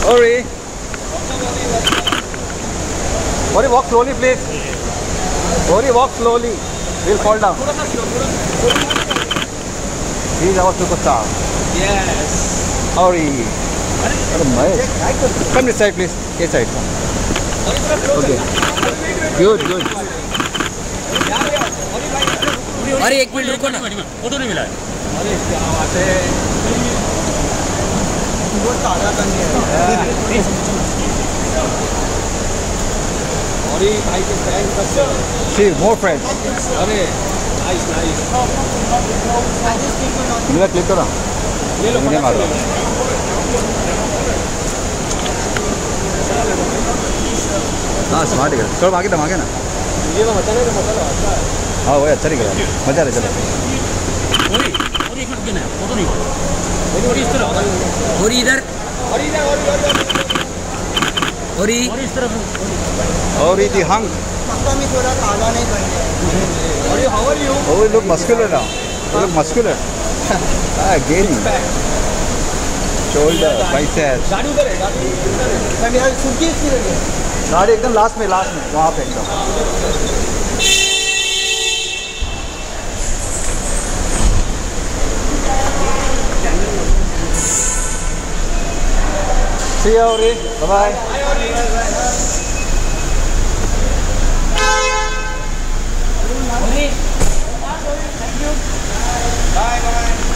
Orry. Orry, walk slowly, please. Orry, walk slowly. We'll fall down. He's our superstar. Yes. Orry. Come this side, please. This side. Okay. Good, good. अरे एक minute रुको ना, photo नहीं मिला है। अरे क्या बात है। बहुत ताजा करनी है। औरी भाई के फ्रेंड बच्चे। See, more friends. अरे नाइस नाइस। मेरा क्लिक करो। ये लो मुझे मारो। हाँ स्मार्ट है। थोड़ा आगे दम आगे ना। ये तो मचा नहीं तो मचा लो अच्छा है। हाँ वही अच्छा निकला। मजा आ रहा है चलो। औरी औरी एक मिनट ना फोटो नहीं हुआ। औरी इस तरफ। औरी इधर। औरी इधर औरी औरी इस तरफ। Orry the hung. पक्का में थोड़ा ताजा नहीं करना है। औरी how are you? Oh, you look muscular now. You look muscular. Gaining. Shoulder, biceps. गाड़ी उधर है गाड़ी उधर है। मैं मेरा सूटकेस किधर है? गाड़ी एकदम लास्ट में वहाँ पे एकदम। See you, Orry. Bye bye. Bye bye.